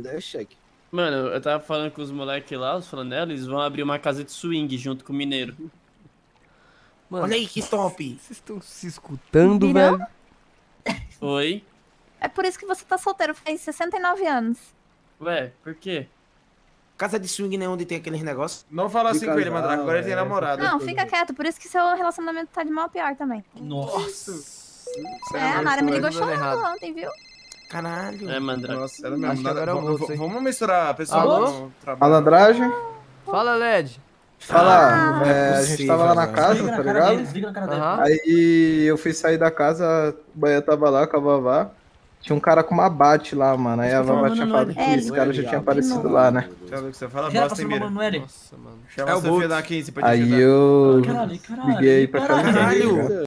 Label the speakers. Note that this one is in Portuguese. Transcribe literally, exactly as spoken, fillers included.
Speaker 1: daí é cheque.
Speaker 2: Mano, eu tava falando com os moleques lá, os flanela, eles vão abrir uma casa de swing junto com o mineiro.
Speaker 3: Mano,
Speaker 1: Olha aí que top.
Speaker 3: vocês estão se escutando,
Speaker 4: Virão?
Speaker 3: velho?
Speaker 2: Oi?
Speaker 4: É por isso que você tá solteiro, faz sessenta e nove anos.
Speaker 2: Ué, por quê?
Speaker 1: Casa de swing, né? Onde tem aqueles negócios.
Speaker 5: Não fala assim
Speaker 6: De
Speaker 5: com ele,
Speaker 6: casal,
Speaker 5: Mandrake. Agora ele tem
Speaker 6: é,
Speaker 5: namorada.
Speaker 4: Não, fica quieto, por isso que seu relacionamento tá de mal a pior também.
Speaker 7: Nossa.
Speaker 4: É, a Nara me ligou
Speaker 3: Tudo dando
Speaker 4: chorando
Speaker 3: errado.
Speaker 4: ontem, viu?
Speaker 1: Caralho.
Speaker 2: É, Mandrake.
Speaker 5: Nossa, era
Speaker 3: Acho
Speaker 5: mesmo.
Speaker 3: que agora é o
Speaker 5: Vamos-
Speaker 3: moço, hein?
Speaker 5: Vamos misturar pessoal
Speaker 3: Alô?
Speaker 5: no trabalho.
Speaker 6: Malandragem.
Speaker 3: Fala, L E D.
Speaker 6: Fala,
Speaker 1: Ah,
Speaker 6: é,
Speaker 1: não é
Speaker 6: a gente tava lá na
Speaker 1: possível,
Speaker 6: casa,
Speaker 7: Desliga
Speaker 6: tá
Speaker 7: na cara dele,
Speaker 6: ligado?
Speaker 7: desliga na cara dele.
Speaker 3: Aham.
Speaker 6: Aí eu fui sair da casa, o Bahia tava lá com a Vavá. Tinha um cara com uma bate lá, mano. Aí a Vavá
Speaker 7: falando
Speaker 6: tinha
Speaker 7: no
Speaker 6: falado
Speaker 7: L.
Speaker 6: que
Speaker 4: É,
Speaker 6: esse cara já
Speaker 1: ele-
Speaker 6: tinha aparecido lá, né?
Speaker 5: Tchau, Luke, você fala
Speaker 7: Já
Speaker 5: bosta,
Speaker 7: passou
Speaker 5: hein,
Speaker 7: no
Speaker 5: Mira?
Speaker 7: mano L?
Speaker 3: Nossa, mano.
Speaker 5: Chama
Speaker 1: É o
Speaker 5: o Sofia
Speaker 1: Bolt.
Speaker 5: da quinze pra te
Speaker 6: Aí
Speaker 5: ajudar.
Speaker 6: eu
Speaker 7: Caralho, caralho.
Speaker 6: liguei pra casa
Speaker 7: caralho.
Speaker 6: dele,
Speaker 1: Caralho.
Speaker 6: tá ligado?